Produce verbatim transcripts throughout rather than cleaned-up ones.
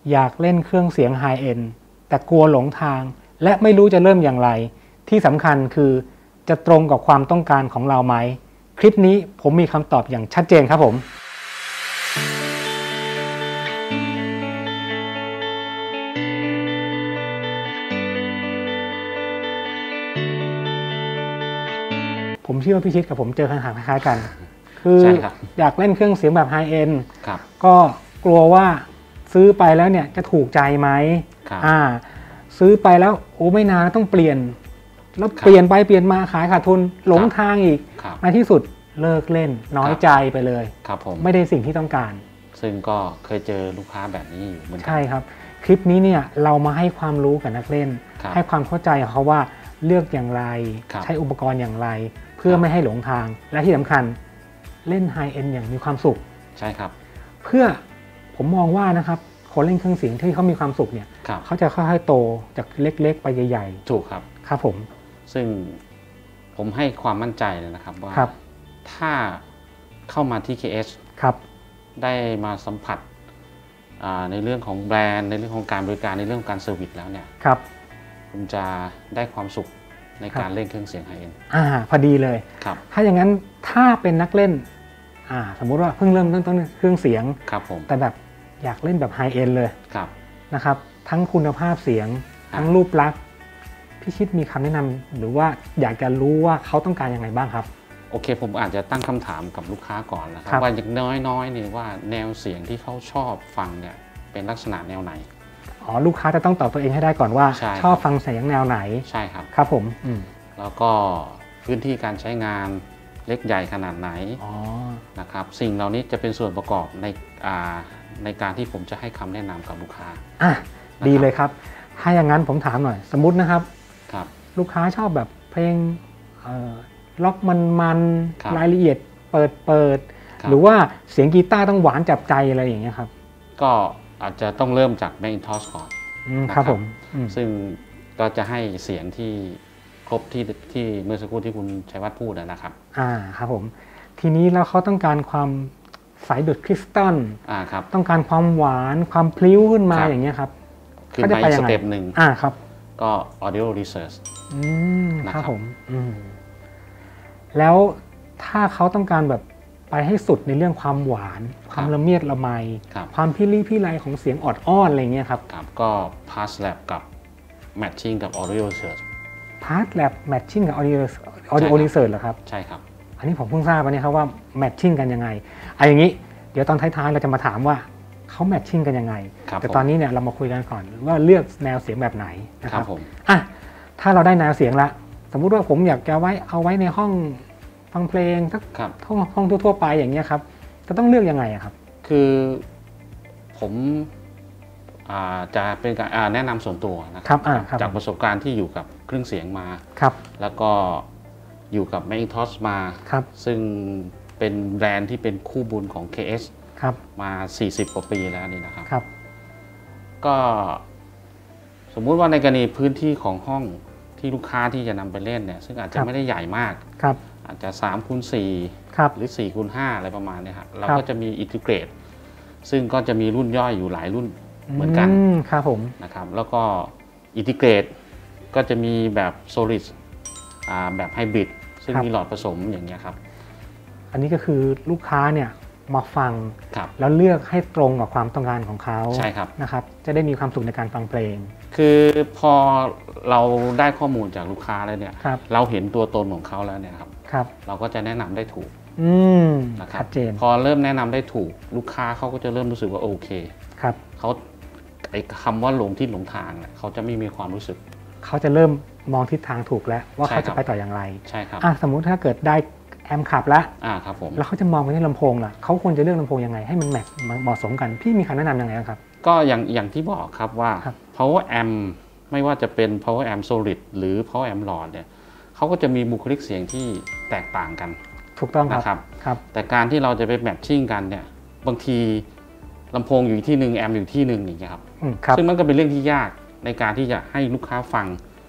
อยากเล่นเครื่องเสียงไฮเอ็นด์แต่กลัวหลงทางและไม่รู้จะเริ่มอย่างไรที่สำคัญคือจะตรงกับความต้องการของเราไหมคลิปนี้ผมมีคำตอบอย่างชัดเจนครับผมผมเชื่อว่าพี่ชิดกับผมเจอคำถามคล้ายๆกันคืออยากเล่นเครื่องเสียงแบบไฮเอ็นด์ก็กลัวว่าซื้อไปแล้วเนี่ยจะถูกใจไหมอ่าซื้อไปแล้วโอ้ไม่นานต้องเปลี่ยนแล้วเปลี่ยนไปเปลี่ยนมาขายขาดทุนหลงทางอีกในที่สุดเลิกเล่นน้อยใจไปเลยครับผมไม่ได้สิ่งที่ต้องการซึ่งก็เคยเจอลูกค้าแบบนี้อยู่เหมือนกันใช่ครับคลิปนี้เนี่ยเรามาให้ความรู้กับนักเล่นให้ความเข้าใจเขาว่าเลือกอย่างไรใช้อุปกรณ์อย่างไรเพื่อไม่ให้หลงทางและที่สำคัญเล่นไฮเอ็นด์อย่างมีความสุขใช่ครับเพื่อผมมองว่านะครับคนเล่นเครื่องเสียงที่เขามีความสุขเนี่ยเขาจะค่อยๆโตจากเล็กๆไปใหญ่ๆถูกครับครับผมซึ่งผมให้ความมั่นใจเลยนะครับว่าถ้าเข้ามาที่ เค เอสครับได้มาสัมผัสในเรื่องของแบรนด์ในเรื่องของการบริการในเรื่องของการเซอร์วิสแล้วเนี่ยครับคุณจะได้ความสุขในการเล่นเครื่องเสียงไฮเอ็นด์อ่าพอดีเลยครับถ้าอย่างนั้นถ้าเป็นนักเล่นอ่าสมมุติว่าเพิ่งเริ่มต้นต้นเครื่องเสียงครับผมแต่แบบอยากเล่นแบบไฮเอ็นด์เลยครับนะครับทั้งคุณภาพเสียงทั้งรูปลักษณ์พี่ชิดมีคำแนะนำหรือว่าอยากจะรู้ว่าเขาต้องการยังไงบ้างครับโอเคผมอาจจะตั้งคำถามกับลูกค้าก่อนนะครับว่าอย่างน้อยๆเนี่ยว่าแนวเสียงที่เขาชอบฟังเนี่ยเป็นลักษณะแนวไหนอ๋อลูกค้าจะต้องตอบตัวเองให้ได้ก่อนว่าชอบฟังเสียงแนวไหนใช่ครับครับผมแล้วก็พื้นที่การใช้งานเล็กใหญ่ขนาดไหนนะครับสิ่งเหล่านี้จะเป็นส่วนประกอบในในการที่ผมจะให้คำแนะนำกับลูกค้าอ่ะดีเลยครับถ้าอย่างนั้นผมถามหน่อยสมมุตินะครับครับลูกค้าชอบแบบเพลงล็อกมันๆรายละเอียดเปิดเปิดหรือว่าเสียงกีตาร์ต้องหวานจับใจอะไรอย่างเงี้ยครับก็อาจจะต้องเริ่มจาก Macintosh ก่อนครับผมซึ่งก็จะให้เสียงที่ครบที่ที่เมื่อสักครู่ที่คุณชัยวัฒน์พูดนะครับอ่าครับผมทีนี้แล้วเขาต้องการความใสดุจคริสตัลอ่าครับต้องการความหวานความพลิ้วขึ้นมาอย่างเงี้ยครับขึ้นไปสเต็ปหนึ่งอ่าครับก็ audio research อืมครับผมอืมแล้วถ้าเขาต้องการแบบไปให้สุดในเรื่องความหวานความละเมียดละไมความพิริพิไรของเสียงออดอ้อนอะไรเงี้ยครับก็ Pass Lab กับ Matching กับ audio research Pass Lab Matching กับ audio audio research เหรอครับใช่ครับอันนี้ผมเพิ่งทราบวันนี้ครับว่า Matching กันยังไงเอาอย่างนี้เดี๋ยวตอนท้ายๆเราจะมาถามว่าเขาแมทชิ่งกันยังไงแต่ตอนนี้เนี่ยเรามาคุยกันก่อนว่าเลือกแนวเสียงแบบไหนนะครับอ่ะถ้าเราได้แนวเสียงละสมมุติว่าผมอยากจะไว้เอาไว้ในห้องฟังเพลงสักห้องห้องทั่วๆไปอย่างเงี้ยครับจะต้องเลือกยังไงครับคือผมจะเป็นการแนะนำส่วนตัวนะครับจากประสบการณ์ที่อยู่กับเครื่องเสียงมาแล้วก็อยู่กับ Macintosh มาซึ่งเป็นแบรนด์ที่เป็นคู่บุญของ เค เอสมาสี่สิบกว่าปีแล้วนี่นะครับครับก็สมมุติว่าในกรณีพื้นที่ของห้องที่ลูกค้าที่จะนำไปเล่นเนี่ยซึ่งอาจจะไม่ได้ใหญ่มากอาจจะสามคูณสี่หรือสี่คูณห้าอะไรประมาณนี้ครับเราก็จะมีอินทิเกรตซึ่งก็จะมีรุ่นย่อยอยู่หลายรุ่นเหมือนกันครับผมนะครับแล้วก็อินทิเกรตก็จะมีแบบโซลิดแบบไฮบริดซึ่งมีหลอดผสมอย่างเงี้ยครับอันนี้ก็คือลูกค้าเนี่ยมาฟังแล้วเลือกให้ตรงกับความต้องการของเขาใช่ครับนะครับจะได้มีความสุขในการฟังเพลงคือพอเราได้ข้อมูลจากลูกค้าแล้วเนี่ยเราเห็นตัวตนของเขาแล้วเนี่ยครับเราก็จะแนะนำได้ถูกนะครับชัดเจนพอเริ่มแนะนำได้ถูกลูกค้าเขาก็จะเริ่มรู้สึกว่าโอเคครับเขาไอ้คำว่าหลงทิศหลงทางเขาจะไม่มีความรู้สึกเขาจะเริ่มมองทิศทางถูกแล้วว่าเขาจะไปต่ออย่างไรใช่ครับสมมุติถ้าเกิดได้แอมขับแล้วอ่าครับผมแล้วเขาจะมองไปที่ลำโพงล่ะเขาควรจะเลือกลำโพงยังไงให้มันแมทเหมาะสมกันพี่มีคำแนะนำยังไงครับก็อย่างอย่างที่บอกครับว่า power amp ไม่ว่าจะเป็น power amp solid หรือ power ampหลอดเนี่ยเขาก็จะมีบุคลิกเสียงที่แตกต่างกันถูกต้องนะครับครับแต่การที่เราจะไปแมทชิ่งกันเนี่ยบางทีลำโพงอยู่ที่หนึ่งแอมอยู่ที่หนึ่งอย่างเงี้ยครับซึ่งมันก็เป็นเรื่องที่ยากในการที่จะให้ลูกค้าฟัง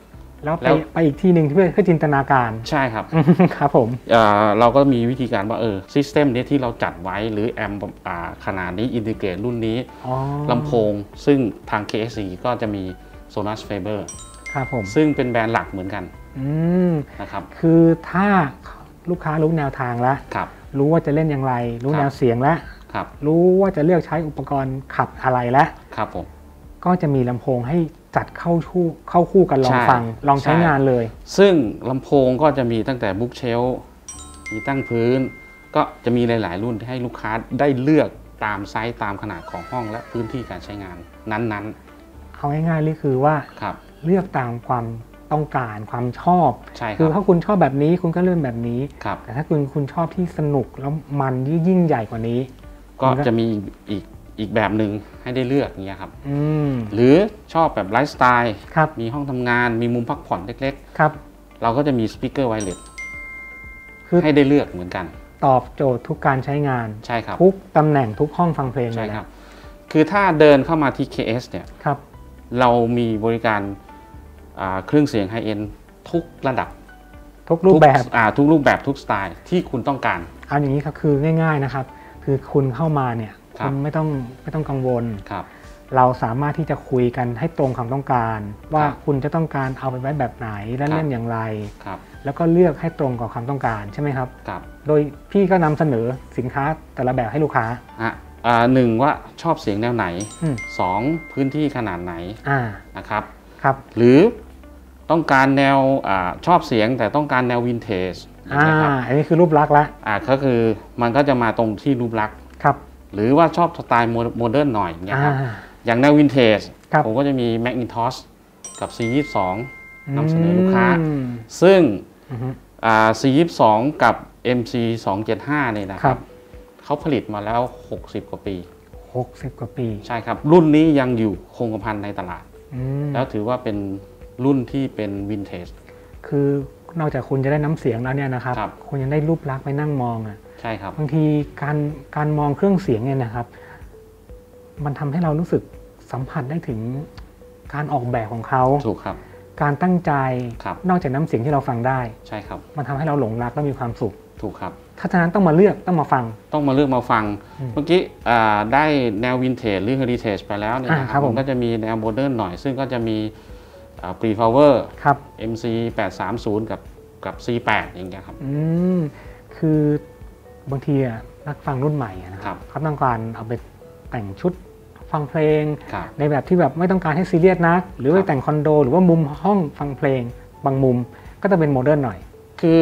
แล้วไปไปอีกที่หนึ่งเพื่อเพื่อจินตนาการใช่ครับครับผมเราก็มีวิธีการว่าเออซิสเต็มนี้ที่เราจัดไว้หรือแอมขนาดนี้อินทิเกรตรุ่นนี้ลำโพงซึ่งทาง เค เอส ซี ก็จะมี Sonos Faber ครับผมซึ่งเป็นแบรนด์หลักเหมือนกันนะครับคือถ้าลูกค้ารู้แนวทางแล้วรู้ว่าจะเล่นอย่างไรรู้แนวเสียงแล้วรู้ว่าจะเลือกใช้อุปกรณ์ขับอะไรแล้วครับผมก็จะมีลำโพงให้จัดเข้าคู่เข้าคู่กันลองฟังลองใช้งานเลยซึ่งลำโพงก็จะมีตั้งแต่บุ๊กเชลมีตั้งพื้นก็จะมีหลายๆรุ่นที่ให้ลูกค้าได้เลือกตามไซส์ตามขนาดของห้องและพื้นที่การใช้งานนั้นๆเอาง่ายๆเลยคือว่าเลือกตามความต้องการความชอบคือถ้าคุณชอบแบบนี้คุณก็เลือกแบบนี้แต่ถ้าคุณคุณชอบที่สนุกแล้วมันยิ่งใหญ่กว่านี้ก็จะมีอีกอีกแบบหนึ่งให้ได้เลือกอย่างเงี้ยครับหรือชอบแบบไลฟ์สไตล์มีห้องทำงานมีมุมพักผ่อนเล็กๆเราก็จะมีสปีกเกอร์ไวเลสให้ได้เลือกเหมือนกันตอบโจทย์ทุกการใช้งานใช่ครับทุกตำแหน่งทุกห้องฟังเพลงใช่ครับคือถ้าเดินเข้ามาที่ เค เอส เนี่ยเรามีบริการเครื่องเสียงไฮเอ็นด์ทุกระดับทุกรูปแบบทุกรูปแบบทุกสไตล์ที่คุณต้องการเอาอย่างนี้ครับคือง่ายๆนะครับคือคุณเข้ามาเนี่ยคุณไม่ต้องไม่ต้องกังวลเราสามารถที่จะคุยกันให้ตรงความต้องการว่าคุณจะต้องการเอาไปไว้แบบไหนและเล่นอย่างไรแล้วก็เลือกให้ตรงกับความต้องการใช่ไหมครับโดยพี่ก็นำเสนอสินค้าแต่ละแบบให้ลูกค้าหนึ่งว่าชอบเสียงแนวไหนสองพื้นที่ขนาดไหนนะครับครับหรือต้องการแนวอชอบเสียงแต่ต้องการแนววินเทจอ่าอันนี้คือรูปลักษณ์ละอ่าก็คือมันก็จะมาตรงที่รูปลักษณ์ครับหรือว่าชอบสไตล์โมเดิร์นหน่อยอย่างเงี้ยครับอย่างแนววินเทจผมก็จะมี Macintosh กับ ซี ยี่สิบสอง นำเสนอลูกค้าซึ่ง ซี ยี่สิบสอง กับ เอ็ม ซี สองเจ็ดห้าเนี่ยนะครับเขาผลิตมาแล้วหกสิบกว่าปีหกสิบกว่าปีใช่ครับรุ่นนี้ยังอยู่คงกระพันในตลาดแล้วถือว่าเป็นรุ่นที่เป็นวินเทจคือนอกจากคุณจะได้น้ำเสียงแล้วเนี่ยนะครับคุณยังได้รูปลักษณ์ไปนั่งมองอ่ะใช่ครับบางทีการการมองเครื่องเสียงเนี่ยนะครับมันทำให้เรารู้สึกสัมผัสได้ถึงการออกแบบของเขาถูกครับการตั้งใจนอกจากน้ำเสียงที่เราฟังได้ใช่ครับมันทำให้เราหลงรักและมีความสุขถูกครับถ้าฉะนั้นต้องมาเลือกต้องมาฟังต้องมาเลือกมาฟังเมื่อกี้ได้แนววินเทจหรือเฮอริเทจไปแล้วเนี่ยนะครับผมก็จะมีแนวโมเดิร์นหน่อยซึ่งก็จะมีปรีพาวเวอร์ เอ็ม ซี แปดสามศูนย์ กับกับ ซี แปด อย่างเงี้ยครับอืมคือบางทีนักฟังรุ่นใหม่นะครับเขาต้องการเอาไปแต่งชุดฟังเพลงในแบบที่แบบไม่ต้องการให้ซีเรียสนักหรือไปแต่งคอนโดหรือว่ามุมห้องฟังเพลงบางมุมก็จะเป็นโมเดิร์นหน่อยคือ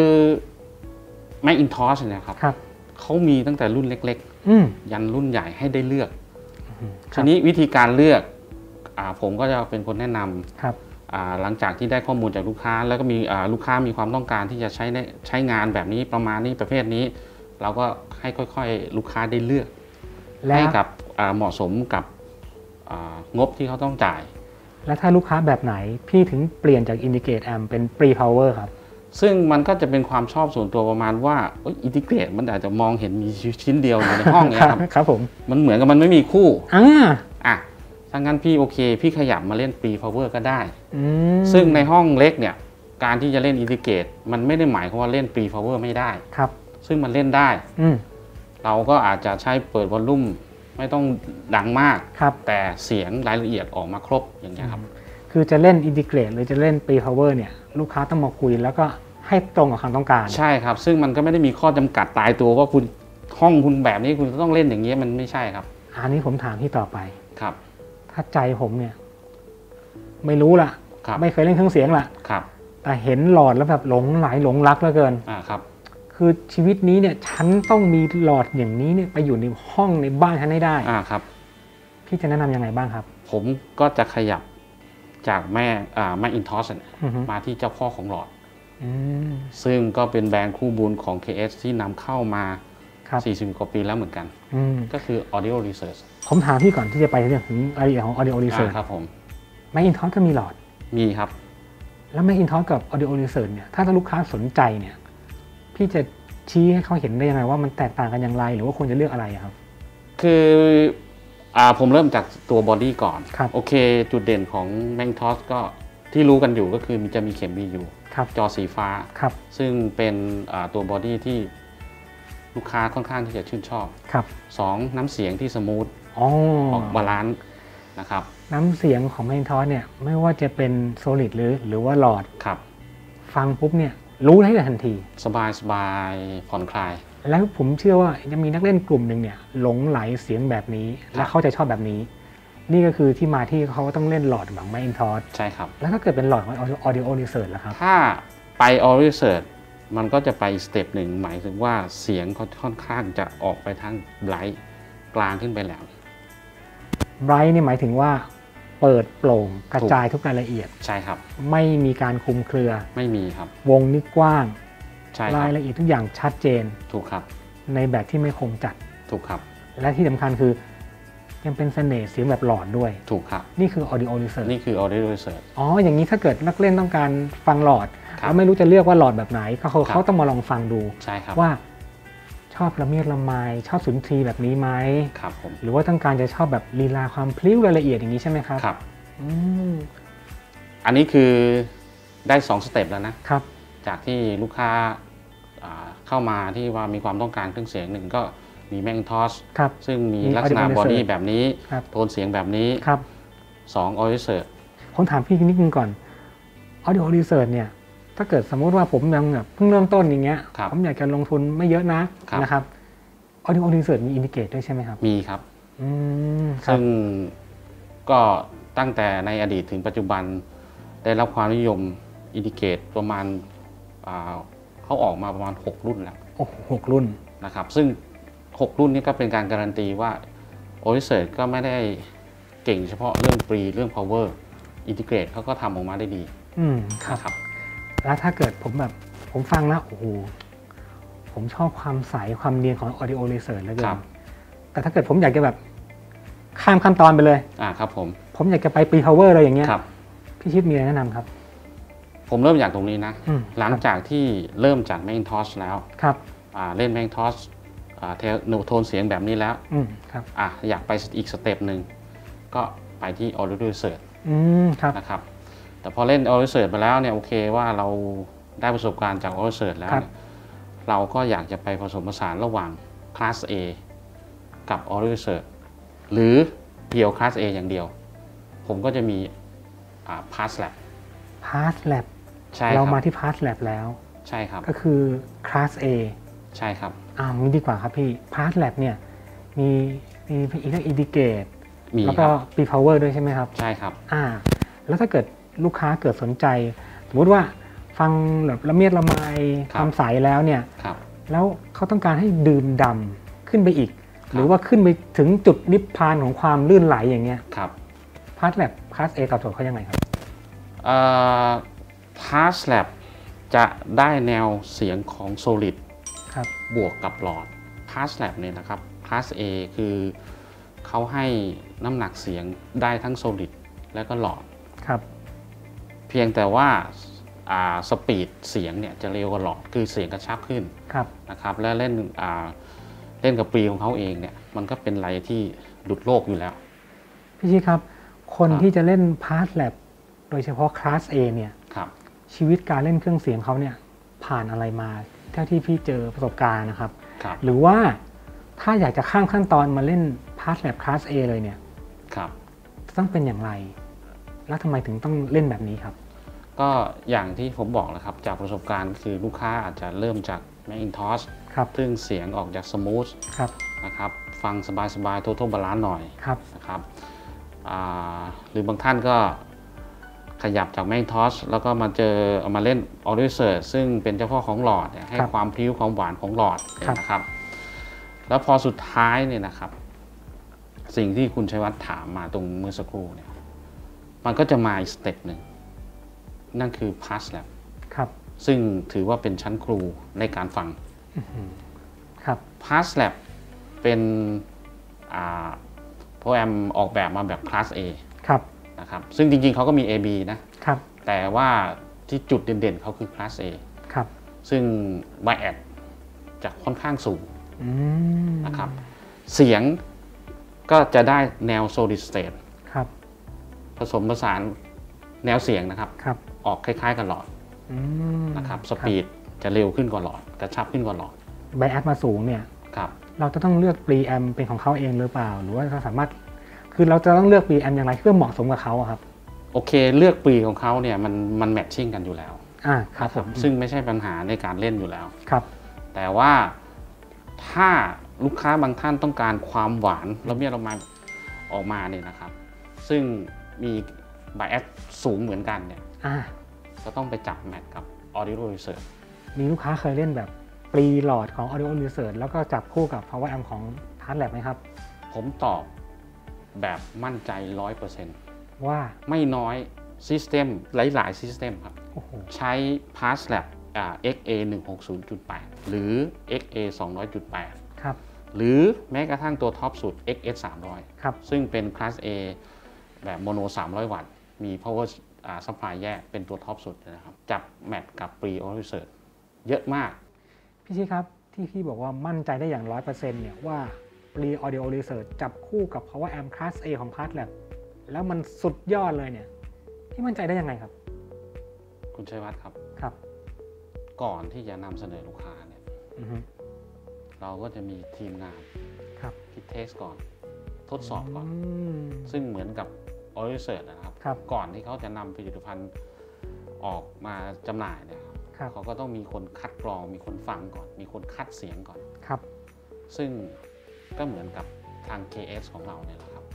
Macintosh เนี่ยครับเขามีตั้งแต่รุ่นเล็กๆยันรุ่นใหญ่ให้ได้เลือกทีนี้วิธีการเลือกผมก็จะเป็นคนแนะนำหลังจากที่ได้ข้อมูลจากลูกค้าแล้วก็มีลูกค้ามีความต้องการที่จะใช้ใช้งานแบบนี้ประมาณนี้ประเภทนี้เราก็ให้ค่อยๆลูกค้าได้เลือกให้กับเหมาะสมกับงบที่เขาต้องจ่ายแล้วถ้าลูกค้าแบบไหนพี่ถึงเปลี่ยนจาก Integrate Amp เป็น Pre-Power ครับซึ่งมันก็จะเป็นความชอบส่วนตัวประมาณว่าอินทิเกรตมันอาจจะมองเห็นมีชิ้นเดียวอยู่ในห้องเนี่ยครับครับผมมันเหมือนกับมันไม่มีคู่อ่าอ่ะถ้างั้นพี่โอเคพี่ขยับมาเล่น Pre-Power ก็ได้ซึ่งในห้องเล็กเนี่ยการที่จะเล่นอินทิเกรตมันไม่ได้หมายความว่าเล่น Pre-Power ไม่ได้ครับซึ่งมันเล่นได้เราก็อาจจะใช้เปิดวอลลุ่มไม่ต้องดังมากแต่เสียงรายละเอียดออกมาครบอย่างนี้ครับคือจะเล่นอินทิเกรตหรือจะเล่น Pre-Power เนี่ยลูกค้าต้องมาคุยแล้วก็ให้ตรงกับความต้องการใช่ครับซึ่งมันก็ไม่ได้มีข้อจำกัดตายตัวว่าคุณห้องคุณแบบนี้คุณต้องเล่นอย่างนี้มันไม่ใช่ครับอันนี้ผมถามที่ต่อไปครับถ้าใจผมเนี่ยไม่รู้ล่ะไม่เคยเล่นเครื่องเสียงล่ะแต่เห็นหลอดแล้วแบบหลงไหลหลงรักเหลือเกินอ่าครับคือชีวิตนี้เนี่ยฉันต้องมีหลอดอย่างนี้เนี่ยไปอยู่ในห้องในบ้านฉันให้ได้อ่าครับพี่จะแนะนำยังไงบ้างครับผมก็จะขยับจากแม่อ่า Macintosh มาที่เจ้าพ่อของหลอดซึ่งก็เป็นแบรนด์คู่บุญของ เค เอส ที่นำเข้ามาสี่สิบกว่าปีแล้วเหมือนกันก็คือ Audio Research ผมถามพี่ก่อนที่จะไปเรื่องของรายละเอียดของ Audio Research ครับผม Macintosh ก็มีหลอดมีครับแล้ว Macintosh กับ Audio Research เนี่ยถ้าลูกค้าสนใจเนี่ยพี่จะชี้ให้เขาเห็นได้ยังไงว่ามันแตกต่างกันอย่างไรหรือว่าควรจะเลือกอะไรครับคืออ่าผมเริ่มจากตัวบอดี้ก่อนโอเคจุดเด่นของ Macintosh ก็ที่รู้กันอยู่ก็คือมันจะมีเข็ม วี ยู จอสีฟ้าซึ่งเป็นตัวบอดี้ที่ลูกค้าค่อนข้างที่จะชื่นชอบสองน้ำเสียงที่สมูทออกบาลานซ์นะครับน้ำเสียงของ Macintosh เนี่ยไม่ว่าจะเป็น Solid หรือหรือว่าหลอดฟังปุ๊บเนี่ยรู้ได้ทันทีสบายสบายผ่อนคลายแล้วผมเชื่อว่าจะมีนักเล่นกลุ่มหนึ่งเนี่ยหลงไหลเสียงแบบนี้และเขาจะชอบแบบนี้นี่ก็คือที่มาที่เขาต้องเล่นหลอดของ Macintosh ใช่ครับแล้วถ้าเกิดเป็นหลอดของ Audio Research ล่ะครับถ้าไป Audio Research มันก็จะไปสเต็ปหนึ่งหมายถึงว่าเสียงเขาค่อนข้างจะออกไปทางไบรท์กลางขึ้นไปแหลมไบรท์นี่หมายถึงว่าเปิดโปร่งกระจายทุกรายละเอียดใช่ครับไม่มีการคลุมเครือไม่มีครับวงนี่กว้างใช่รายละเอียดทุกอย่างชัดเจนถูกครับในแบบที่ไม่คมจัดถูกครับและที่สำคัญคือยังเป็นเสน่ห์เสียงแบบหลอดด้วยถูกครับนี่คือ Audio Research นี่คือ Audio Research อ๋ออย่างนี้ถ้าเกิดนักเล่นต้องการฟังหลอดแล้วไม่รู้จะเลือกว่าหลอดแบบไหนก็เขาเขาต้องมาลองฟังดูใช่ครับว่าชอบละเมียดละไมชอบสุนทรีแบบนี้ไหมครับผมหรือว่าต้องการจะชอบแบบลีลาความพลิ้วรายละเอียดอย่างนี้ใช่ไหมครับครับอันนี้คือได้สองสเต็ปแล้วนะครับจากที่ลูกค้าเข้ามาที่ว่ามีความต้องการเครื่องเสียงหนึ่งก็มี Macintosh ซึ่งมีลักษณะบอดี้แบบนี้โทนเสียงแบบนี้สอง Audio Research ผมถามพี่นิดนึงก่อน Audio Research เนี่ยถ้าเกิดสมมติว่าผมยังแบบเพิ่งเริ่มต้นอย่างเงี้ยผมอยากจะลงทุนไม่เยอะนะนะครับ Audio Research มีอินดิเกตด้วยใช่ไหมครับมีครับซึ่งก็ตั้งแต่ในอดีตถึงปัจจุบันได้รับความนิยมอินดิเกตประมาณเขาออกมาประมาณหกรุ่นแล้วโอ้หกรุ่นนะครับซึ่งหกรุ่นนี้ก็เป็นการการันตีว่า Audio Research ก็ไม่ได้เก่งเฉพาะเรื่องปรีเรื่อง power อินทิเกรตเขาก็ทำออกมาได้ดีอืมครับแล้วถ้าเกิดผมแบบผมฟังแล้วโอ้โหผมชอบความใสความเนียนของ Audio Research แล้วกันแต่ถ้าเกิดผมอยากจะแบบข้ามขั้นตอนไปเลยอ่าครับผมผมอยากจะไปปรี power เลยอย่างเงี้ยพี่ชิดมีอะไรแนะนำครับผมเริ่มจากตรงนี้นะหลังจากที่เริ่มจาก Macintosh แล้วครับเล่น Macintosh เทโทนเสียงแบบนี้แล้วอ่ะอยากไปอีกสเต็ปหนึ่งก็ไปที่ Audio Research นะครับแต่พอเล่น Audio Research ไปแล้วเนี่ยโอเคว่าเราได้ประสบการณ์จาก Audio Research แล้วเราก็อยากจะไปผสมผสานระหว่าง Class A กับ Audio Research หรือเพียว Class A อย่างเดียวผมก็จะมี PassLab PassLab ใช่เรามาที่ PassLab แล้วใช่ครับก็คือ Class A ใช่ครับอ้าวงี้ดีกว่าครับพี่ PassLab เนี่ยมีมีอีกเรื่อง Indicate แล้วก็มี Power ด้วยใช่ไหมครับใช่ครับอ่าแล้วถ้าเกิดลูกค้าเกิดสนใจสมมติว่าฟังแบบละเมียดละไมความใสแล้วเนี่ยแล้วเขาต้องการให้ดื่มด่ำขึ้นไปอีกหรือว่าขึ้นไปถึงจุดนิพพานของความลื่นไหลอย่างเงี้ยPassLab Class A ตอบโจทย์เขายังไงครับ PassLab จะได้แนวเสียงของ Solid บวกกับหลอด PassLab เนี่ยนะครับ Class A คือเขาให้น้ำหนักเสียงได้ทั้ง Solid และก็หลอดเพียงแต่ว่าสปีดเสียงเนี่ยจะเร็วกว่าหลอดคือเสียงกระชับขึ้นนะครับและเล่นเล่นกับปรีของเขาเองเนี่ยมันก็เป็นอะไรที่หลุดโลกอยู่แล้วพี่ชีครับคนที่จะเล่น PassLab โดยเฉพาะ Class A เนี่ยชีวิตการเล่นเครื่องเสียงเขาเนี่ยผ่านอะไรมาเท่าที่พี่เจอประสบการณ์นะครับหรือว่าถ้าอยากจะข้ามขั้นตอนมาเล่น PassLab Class A เลยเนี่ยต้องเป็นอย่างไรแล้วทำไมถึงต้องเล่นแบบนี้ครับก็อย่างที่ผมบอกแหละครับจากประสบการณ์คือลูกค้าอาจจะเริ่มจาก Macintosh ซึ่งเสียงออกจากสมูทนะครับฟังสบายๆทั่วๆบาลานซ์หน่อยนะครับหรือบางท่านก็ขยับจาก Macintosh แล้วก็มาเจอเอามาเล่น Audio Research ซึ่งเป็นเจ้าพ่อของหลอดให้ความพลิ้วความหวานของหลอดนะครับแล้วพอสุดท้ายเนี่ยนะครับสิ่งที่คุณชัยวัฒน์ถามมาตรงเมื่อสักครู่เนี่ยมันก็จะมาอีกสเต็ปหนึ่งนั่นคือ PassLab ครับซึ่งถือว่าเป็นชั้นครูในการฟังครับ PassLab เป็นโปรแกรมออกแบบมาแบบ Class A ครับนะครับซึ่งจริงๆเขาก็มี เอ บี นะครับแต่ว่าที่จุดเด่นๆเขาคือ Class A ครับซึ่ง Bias จะค่อนข้างสูงนะครับเสียงก็จะได้แนว Solid State ครับผสมผสานแนวเสียงนะครับครับออกคล้ายๆกับหลอดนะครับสปีดจะเร็วขึ้นกว่าหลอดกระชับขึ้นกว่าหลอดไบแอสมาสูงเนี่ยครับเราจะต้องเลือก pre amp เป็นของเขาเองหรือเปล่าหรือว่าเราสามารถคือเราจะต้องเลือก pre amp อย่างไรเพื่อเหมาะสมกับเขาครับโอเคเลือก pre ของเขาเนี่ยมันมันแมทชิ่งกันอยู่แล้วอ่าครับผมซึ่งไม่ใช่ปัญหาในการเล่นอยู่แล้วครับแต่ว่าถ้าลูกค้าบางท่านต้องการความหวานแล้วเมียเรามาออกมาเนี่ยนะครับซึ่งมีไบแอสสูงเหมือนกันเนี่ยก็ต้องไปจับแมทกับ Audio Research มีลูกค้าเคยเล่นแบบปรีหลอดของ Audio Research แล้วก็จับคู่กับ Power Amp ของ Partlab ไหมครับผมตอบแบบมั่นใจ ร้อยเปอร์เซ็นต์ว่าไม่น้อยซิสเต็มหลายๆซิสเต็มครับใช้ Partlab อ่า เอ็กซ์ เอ หนึ่งหกศูนย์จุดแปด หรือ เอ็กซ์ เอ สองร้อยจุดแปดครับหรือแม้กระทั่งตัวท็อปสุด เอ็กซ์ เอส สามร้อยครับซึ่งเป็นคลาส A แบบโมโนสามร้อยวัตต์มี power supply แยกเป็นตัวท็อปสุดนะครับจับแมทกับ Pre Audio Research เยอะมากพี่ชี้ครับที่พี่บอกว่ามั่นใจได้อย่าง ร้อยเปอร์เซ็นต์ เนี่ยว่า Pre Audio Research จับคู่กับ Power Amp Class A ของ Partlab แล้วมันสุดยอดเลยเนี่ยพี่มั่นใจได้ยังไงครับคุณชัยวัฒน์ครับครับก่อนที่จะนำเสนอลูกค้าเนี่ยเราก็จะมีทีมงานที่เทสก่อนทดสอบก่อนซึ่งเหมือนกับ Audio Research นะครับก่อนที่เขาจะนำผลิตภัณฑ์ออกมาจำหน่ายเนี่ยเขาก็ต้องมีคนคัดกรองมีคนฟังก่อนมีคนคัดเสียงก่อนครับซึ่งก็เหมือนกับทาง เค เอส ของเราเนี่ยแหละครับ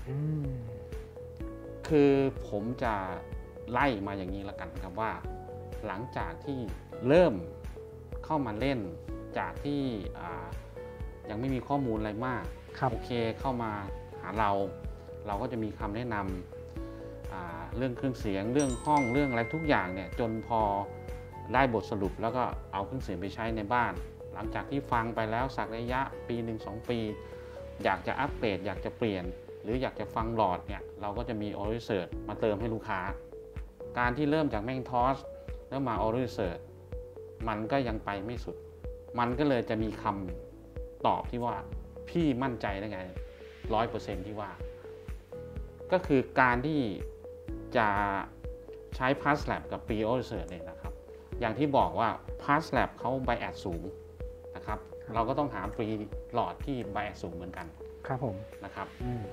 คือผมจะไล่มาอย่างนี้ละกันครับว่าหลังจากที่เริ่มเข้ามาเล่นจากที่ยังไม่มีข้อมูลอะไรมากโอเคเข้ามาหาเราเราก็จะมีคำแนะนำเรื่องเครื่องเสียงเรื่องห้องเรื่องอะไรทุกอย่างเนี่ยจนพอได้บทสรุปแล้วก็เอาเครื่องเสียงไปใช้ในบ้านหลังจากที่ฟังไปแล้วสักระยะปีหนึ่งสองปีอยากจะอัปเกรดอยากจะเปลี่ยนหรืออยากจะฟังหลอดเนี่ยเราก็จะมี Audio Research มาเติมให้ลูกค้าการที่เริ่มจาก Macintosh แล้วมา Audio Research มันก็ยังไปไม่สุดมันก็เลยจะมีคำตอบที่ว่าพี่มั่นใจได้ไง ร้อยเปอร์เซ็นต์ ที่ว่าก็คือการที่จะใช้ Partlab กับ Pre Audio Research เนี่ยนะครับอย่างที่บอกว่า Partlab เขา Bias สูงนะครับเราก็ต้องหา Pre หลอดที่ Bias สูงเหมือนกันครับผมนะครับ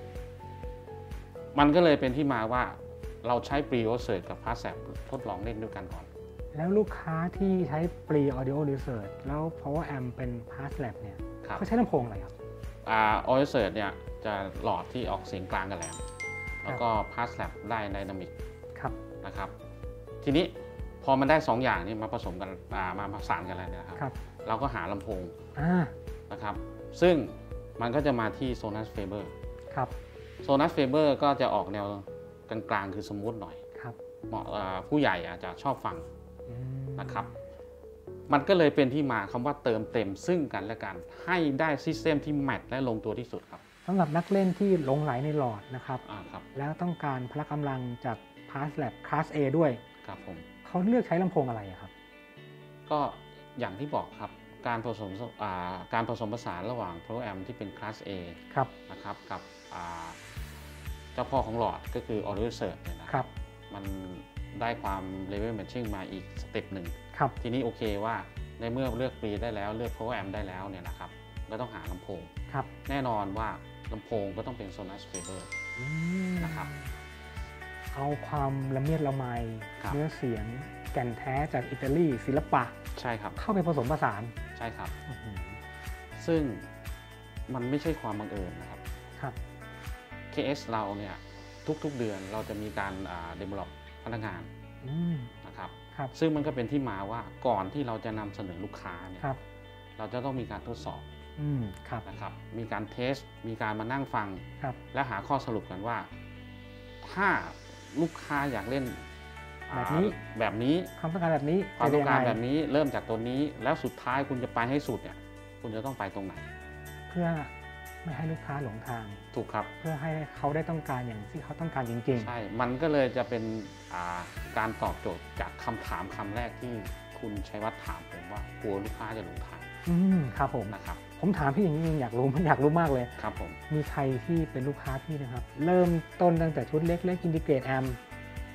มันก็เลยเป็นที่มาว่าเราใช้ Pre Audio Research กับ Partlab ทดลองเล่นด้วยกันก่อนแล้วลูกค้าที่ใช้ Pre Audio Research แล้ว Power Amp เป็น Partlab เนี่ยเขาใช้ลำโพงอะไรครับอ่า Audio Research เนี่ยจะหลอดที่ออกเสียงกลางกับแหลมแล้วก็ Partlab ได้ Dynamic นะครับทีนี้พอมันได้สองอย่างนี้มาผสมกันมาผสานกันแล้วนะครับเราก็หาลำโพงนะครับซึ่งมันก็จะมาที่ Sonus Faber ครับ Sonus Faber ก็จะออกแนวกลางๆคือสมูทหน่อยเหมาะผู้ใหญ่อาจจะชอบฟังนะครับมันก็เลยเป็นที่มาคำว่าเติมเต็มซึ่งกันและกันให้ได้ซิสเต็มที่แมทและลงตัวที่สุดครับสำหรับนักเล่นที่หลงไหลในหลอดนะครับครับแล้วต้องการพละกำลังจาก Partlab Class A ด้วยครับผมเขาเลือกใช้ลำโพงอะไรครับก็อย่างที่บอกครับการผสมการผสมผสานระหว่าง Pro Amp ที่เป็น Class A นะครับกับเจ้าพ่อของหลอดก็คือ Audio Research เนี่ยนะครับมันได้ความ Level Matching มาอีกสเต็ปหนึ่งทีนี้โอเคว่าในเมื่อเลือกปรีได้แล้วเลือก Pro Amp ได้แล้วเนี่ยนะครับก็ต้องหาลำโพงแน่นอนว่าลำโพงก็ต้องเป็น Sonus Faber นะครับเอาความละเมียดละไมเนื้อเสียงแก่นแท้จากอิตาลีศิลปะใช่ครับเข้าไปผสมผสานใช่ครับซึ่งมันไม่ใช่ความบังเอิญนะครับครับเค เอส เราเนี่ยทุกๆเดือนเราจะมีการ develop พนักงานนะครับซึ่งมันก็เป็นที่มาว่าก่อนที่เราจะนำเสนอลูกค้าเนี่ยเราจะต้องมีการทดสอบนะครับมีการเทสมีการมานั่งฟังและหาข้อสรุปกันว่าถ้าลูกค้าอยากเล่นแบบนี้แบบนี้ความต้องการแบบนี้ความต้องการแบบนี้เริ่มจากตัวนี้แล้วสุดท้ายคุณจะไปให้สุดเนี่ยคุณจะต้องไปตรงไหนเพื่อไม่ให้ลูกค้าหลงทางถูกครับเพื่อให้เขาได้ต้องการอย่างที่เขาต้องการจริงๆใช่มันก็เลยจะเป็นการตอบโจทย์จากคำถามคำแรกที่คุณชัยวัฒน์ถามผมว่ากลัวลูกค้าจะหลงทางอืมครับผมนะครับผมถามพี่อย่างนี้อยากรู้มันอยากรู้มากเลยครับผมมีใครที่เป็นลูกค้าพี่นะครับเริ่มต้นตั้งแต่ชุดเล็กๆอินดิเกรตแอม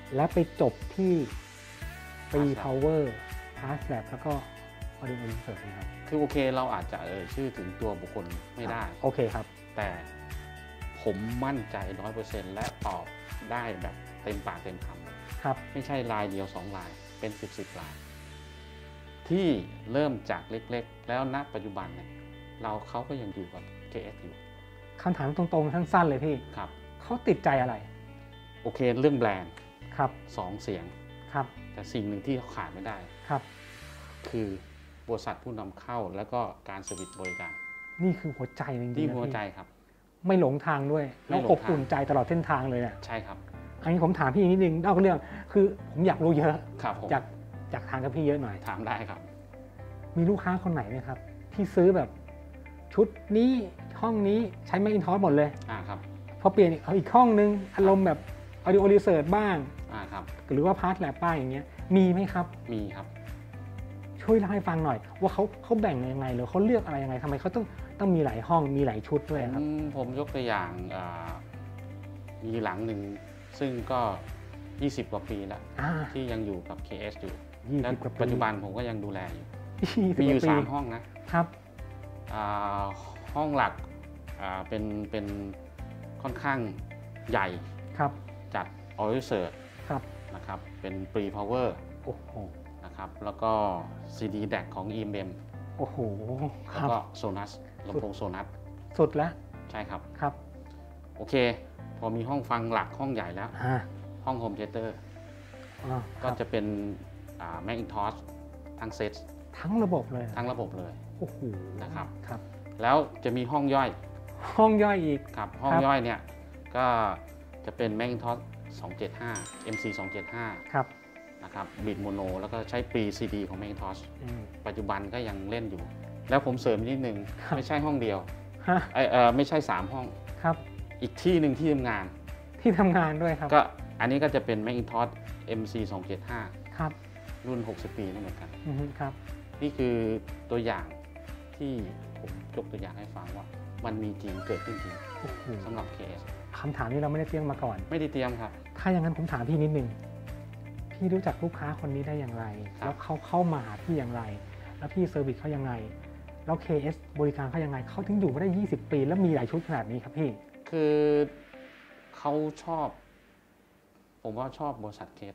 และไปจบที่ปี Power Fast Lab แล้วก็ Audio Research นะครับคือโอเคเราอาจจะเอ่ยชื่อถึงตัวบุคคลไม่ได้โอเคครับแต่ผมมั่นใจ ร้อยเปอร์เซ็นต์ และตอบได้แบบเต็มปากเต็มคำครับไม่ใช่รายเดียวสองรายเป็นสิบสิบรายที่เริ่มจากเล็กๆแล้วณปัจจุบันเนี่ยเราเขาก็ยังอยู่กับ เค เอส อยู่คำถามตรงๆสั้นๆเลยพี่ครับเขาติดใจอะไรโอเคเรื่องแบรนด์ครับสองเสียงครับแต่สิ่งหนึ่งที่เขาขาดไม่ได้ครับคือบริษัทผู้นำเข้าแล้วก็การเซอร์วิสบริการนี่คือหัวใจจริงๆนี่หัวใจครับไม่หลงทางด้วยแล้วอบอุ่นใจตลอดเส้นทางเลยเนี่ยใช่ครับอันนี้ผมถามพี่นิดนึงนอกเรื่องคือผมอยากรู้เยอะครับอยากอยากทางกับพี่เยอะหน่อยถามได้ครับมีลูกค้าคนไหนไหมครับที่ซื้อแบบชุดนี้ห้องนี้ใช้ Macintosh หมดเลยอ่าครับพอเปลี่ยนเอาอีกห้องนึงอารมณ์แบบ Audio Research บ้างอ่าครับหรือว่า Fast Lab บ้างอย่างเงี้ยมีไหมครับมีครับช่วยเล่าให้ฟังหน่อยว่าเขาเขาแบ่งยังไงหรือเขาเลือกอะไรยังไงทำไมเขาต้องต้องมีหลายห้องมีหลายชุดด้วยครับผมยกตัวอย่างมีหลังหนึ่งซึ่งก็ยี่สิบกว่าปีแล้วที่ยังอยู่กับ เค เอส อยู่และปัจจุบันผมก็ยังดูแลอยู่มีอยู่สามห้องนะครับห้องหลักเป็นเป็นค่อนข้างใหญ่ครับจัด Audio Research ครับนะครับเป็น Pre Power โอ้โหนะครับแล้วก็ ซี ดี แดก ของ อี เอ็ม เอ็มโอ้โหแล้วก็ Sonas ลำโพง Sonas สุดแล้วใช่ครับครับโอเคพอมีห้องฟังหลักห้องใหญ่แล้วห้อง Home Theater ก็จะเป็น Macintosh ทั้งเซตทั้งระบบเลยทั้งระบบเลยโอ้โหนะครับครับแล้วจะมีห้องย่อยห้องย่อยอีกครับห้องย่อยเนี่ยก็จะเป็น Macintosh สองเจ็ดห้า เอ็ม ซี สองเจ็ดห้าครับนะครับบิดโมโนแล้วก็ใช้ปรี ซี ดี ของ Macintosh ปัจจุบันก็ยังเล่นอยู่แล้วผมเสริมนิดนึงไม่ใช่ห้องเดียวเออไม่ใช่สามห้องครับอีกที่หนึ่งที่ทำงานที่ทำงานด้วยครับก็อันนี้ก็จะเป็น Macintosh เอ็ม ซี สองเจ็ดห้าครับรุ่นหกสิบปีนี่เหมือนกันครับนี่คือตัวอย่างที่ผมยกตัวอย่างให้ฟังว่ามันมีจริงเกิดขึ้นจริงสำหรับ เค เอสคำถามนี้เราไม่ได้เตรียมมาก่อนไม่ได้เตรียมครับถ้าอย่างนั้นผมถามพี่นิดนึงพี่รู้จักลูกค้าคนนี้ได้อย่างไรแล้วเขาเข้ามาหาพี่อย่างไรแล้วพี่เซอร์วิสเขายังไงแล้ว เค เอส บริการเขายังไงเขาถึงอยู่มาได้ยี่สิบปีแล้วมีหลายชุดขนาดนี้ครับพี่คือเขาชอบผมว่าชอบบริษัทเคส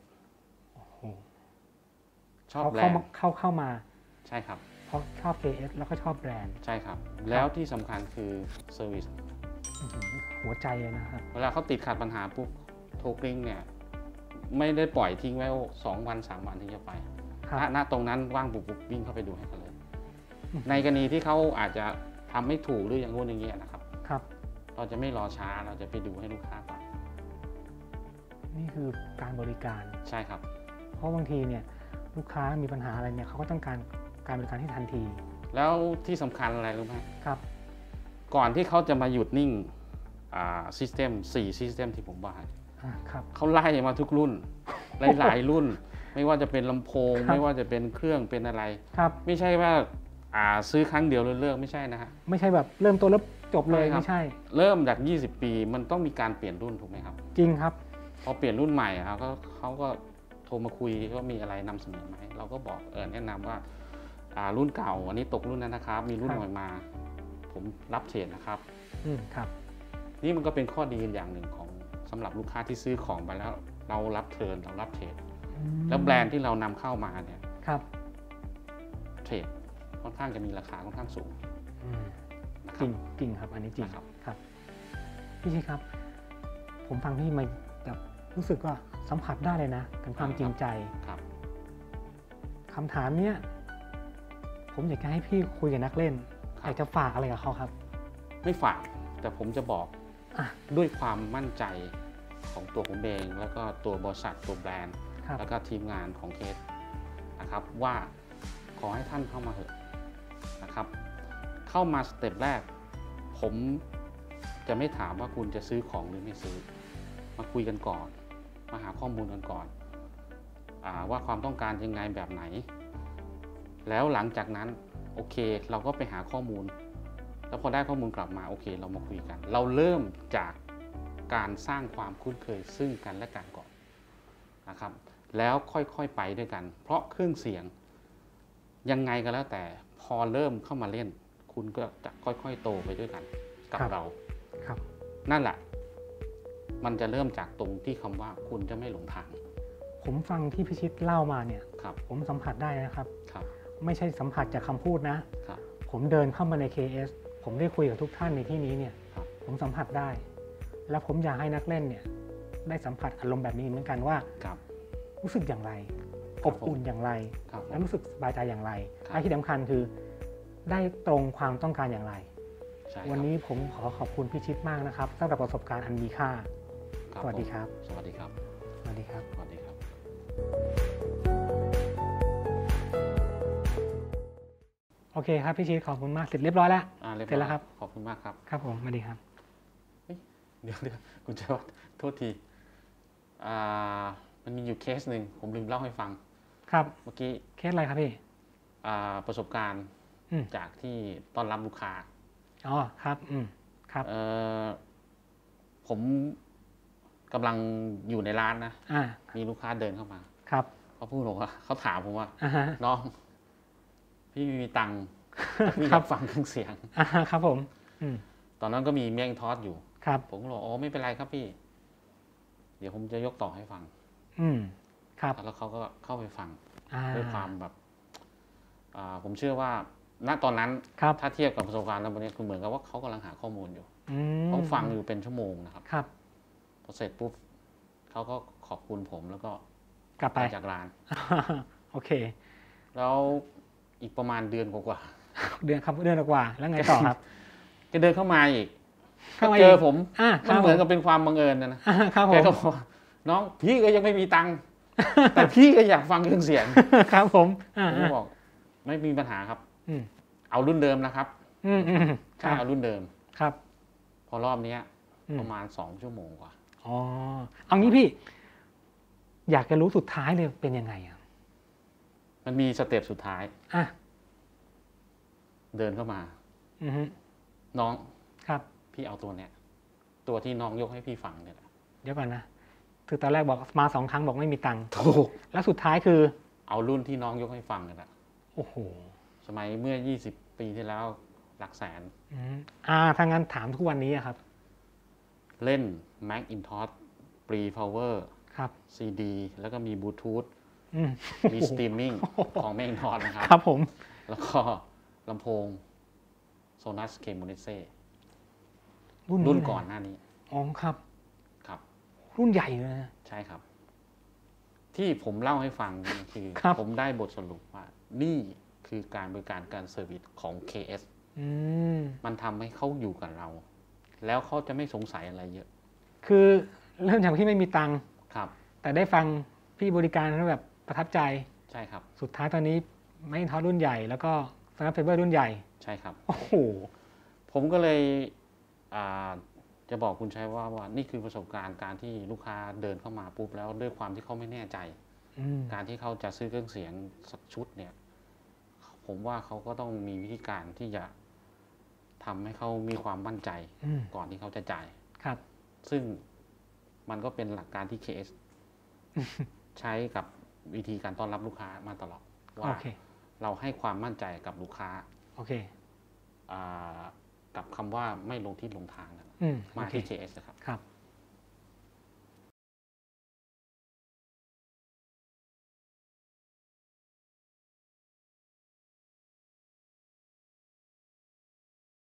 ชอบแบรนด์เข้าเข้ามาใช่ครับเพราะชอบ เค เอส แล้วก็ชอบแบรนด์ใช่ครับแล้วที่สำคัญคือเซอร์วิสหัวใจเลยนะครับเวลาเขาติดขัดปัญหาปุ๊บโทรกริ้งเนี่ยไม่ได้ปล่อยทิ้งไว้สองวันสามวันถึงจะไปถ้าณตรงนั้นว่างปุ๊บวิ่งเข้าไปดูให้เขาเลยในกรณีที่เขาอาจจะทำไม่ถูกหรืออย่างงู้นอย่างเงี้ยนะครับครับเราจะไม่รอช้าเราจะไปดูให้ลูกค้าก่อนนี่คือการบริการใช่ครับเพราะบางทีเนี่ยลูกค้ามีปัญหาอะไรเนี่ยเขาก็ต้องการการบริการที่ทันทีแล้วที่สำคัญอะไรรู้ไหมครับก่อนที่เขาจะมาหยุดนิ่งซิสเต็มสี่ซิสเต็มที่ผมว่าครับเขาไล่มาทุกรุ่นหลายๆรุ่นไม่ว่าจะเป็นลำโพงไม่ว่าจะเป็นเครื่องเป็นอะไรครับไม่ใช่ว่าซื้อครั้งเดียวเลิกไม่ใช่นะฮะไม่ใช่แบบเริ่มต้นแล้วจบเลยไม่ใช่เริ่มจากยี่สิบปีมันต้องมีการเปลี่ยนรุ่นถูกไหมครับจริงครับพอเปลี่ยนรุ่นใหม่เขาก็เขาก็โทรมาคุยว่ามีอะไรนำเสนอไหมเราก็บอกเออแนะนำว่ารุ่นเก่าอันนี้ตกรุ่นนั้นนะครับมีรุ่นใหม่มาผมรับเทรดนะครับอืมครับนี่มันก็เป็นข้อดีอย่างหนึ่งของสำหรับลูกค้าที่ซื้อของไปแล้วเรารับเทิร์นเรารับเทรดแล้วแบรนด์ที่เรานำเข้ามาเนี่ยครับเทรดค่อนข้างจะมีราคาค่อนข้างสูงจริงจริงครับอันนี้จริงครับครับพี่ชิครับผมฟังพี่มาแบบรู้สึกว่าสัมผัสได้เลยนะถึงความจริงใจครับคำถามเนี้ยผมอยากจะให้พี่คุยกับนักเล่นอยากจะฝากอะไรกับเขาครับไม่ฝากแต่ผมจะบอกด้วยความมั่นใจของตัวผมเองแล้วก็ตัวบริษัทตัวแบรนด์แล้วก็ทีมงานของเคสนะครับว่าขอให้ท่านเข้ามาเถอะนะครับเข้ามาสเต็ปแรกผมจะไม่ถามว่าคุณจะซื้อของหรือไม่ซื้อมาคุยกันก่อนมาหาข้อมูลกันก่อนว่าความต้องการยังไงแบบไหนแล้วหลังจากนั้นโอเคเราก็ไปหาข้อมูลแล้วพอได้ข้อมูลกลับมาโอเคเรามาคุยกันเราเริ่มจากการสร้างความคุ้นเคยซึ่งกันและกันก่อนนะครับแล้วค่อยๆไปด้วยกันเพราะเครื่องเสียงยังไงก็แล้วแต่พอเริ่มเข้ามาเล่นคุณก็จะค่อยๆโตไปด้วยกันกับเราครับนั่นแหละมันจะเริ่มจากตรงที่คำว่าคุณจะไม่หลงทางผมฟังที่พิชิตเล่ามาเนี่ยผมสัมผัสได้นะครับไม่ใช่สัมผัสจากคำพูดนะผมเดินเข้ามาใน เค เอส ผมได้คุยกับทุกท่านในที่นี้เนี่ยผมสัมผัสได้และผมอยากให้นักเล่นเนี่ยได้สัมผัสอารมณ์แบบนี้เหมือนกันว่ารู้สึกอย่างไรอบอุ่นอย่างไรและรู้สึกสบายใจอย่างไรและที่สำคัญคือได้ตรงความต้องการอย่างไรวันนี้ผมขอขอบคุณพิชิตมากนะครับสำหรับประสบการณ์อันมีค่าสวัสดีครับสวัสดีครับสวัสดีครับสวัสดีครับโอเคครับพี่ชิตขอบคุณมากเสร็จเรียบร้อยแล้วเสร็จแล้วครับขอบคุณมากครับครับผมสวัสดีครับเดี๋ยวเดี๋ยวคุณชัยวัฒน์โทษทีมันมีอยู่เคสหนึ่งผมลืมเล่าให้ฟังครับเมื่อกี้เคสอะไรครับพี่ประสบการณ์จากที่ต้อนรับลูกค้าอ๋อครับอืมครับผมกำลังอยู่ในร้านนะมีลูกค้าเดินเข้ามาครับเขาพูดบอกว่าเขาถามผมว่าน้องพี่มีตังค์พี่อยากฟังเครื่องเสียงครับผมตอนนั้นก็มีเมียงทอดอยู่ครับผมก็บอกอ๋อไม่เป็นไรครับพี่เดี๋ยวผมจะยกต่อให้ฟังอืมครับแล้วเขาก็เข้าไปฟังด้วยความแบบผมเชื่อว่าณตอนนั้นถ้าเทียบกับประสบการณ์แล้ววันนี้คือเหมือนกับว่าเขากำลังหาข้อมูลอยู่เขาฟังอยู่เป็นชั่วโมงนะครับครับพอเสร็จปุ๊บเขาก็ขอบคุณผมแล้วก็กลับไปจากร้านโอเคแล้วอีกประมาณเดือนกว่าเดือนครับเดือนกว่าแล้วไงต่อครับก็เดินเข้ามาอีกก็เจอผมมันเหมือนกับเป็นความบังเอิญนะนะแกก็บอกน้องพี่ก็ยังไม่มีตังค์แต่พี่ก็อยากฟังเครื่องเสียงครับผมผมก็บอกไม่มีปัญหาครับเอารุ่นเดิมนะครับใช่เอารุ่นเดิมครับพอรอบนี้ประมาณสองชั่วโมงกว่าอ๋อเอางี้พี่อยากจะรู้สุดท้ายเลยเป็นยังไงอ่ะมันมีสเต็ปสุดท้ายอ่ะเดินเข้ามาน้องครับพี่เอาตัวเนี้ยตัวที่น้องยกให้พี่ฟังเนี่ยเดี๋ยวก่อนนะคือตอนแรกบอกมาสองครั้งบอกไม่มีตังค์ถูกแล้วสุดท้ายคือเอารุ่นที่น้องยกให้ฟังเนี่ยแหละโอ้โหสมัยเมื่อยี่สิบปีที่แล้วหลักแสนอ่าถ้างั้นถามทุกวันนี้ครับเล่น Macintosh Pre-Power ครับซี ดี แล้วก็มีบลูทูธมีสตรีมมิ่งของ Macintosh นะครับครับผมแล้วก็ลำโพง Sonos Kemonese รุ่นก่อนหน้านี้อ๋อครับครับรุ่นใหญ่เลยนะใช่ครับที่ผมเล่าให้ฟังคือผมได้บทสรุปว่านี่คือการบริการการเซอร์วิสของ เค เอส มันทำให้เขาอยู่กับเราแล้วเขาจะไม่สงสัยอะไรเยอะคือเริ่มจากที่ไม่มีตังค์ครับแต่ได้ฟังพี่บริการแล้วแบบประทับใจใช่ครับสุดท้ายตอนนี้ไม่ท้อรุ่นใหญ่แล้วก็สแนปเพเปอร์รุ่นใหญ่ใช่ครับโอ้โหผมก็เลยจะบอกคุณชัยว่าว่านี่คือประสบการณ์การที่ลูกค้าเดินเข้ามาปุ๊บแล้วด้วยความที่เขาไม่แน่ใจการที่เขาจะซื้อเครื่องเสียงสักชุดเนี่ยผมว่าเขาก็ต้องมีวิธีการที่จะทำให้เขามีความมั่นใจก่อนที่เขาจะจ่ายครับซึ่งมันก็เป็นหลักการที่ เค เอส ใช้กับวิธีการต้อนรับลูกค้ามาตลอดว่าเราให้ความมั่นใจกับลูกค้าโอเคกับคำว่าไม่ลงที่ลงทางมาที่ เค เอส นะครับครับ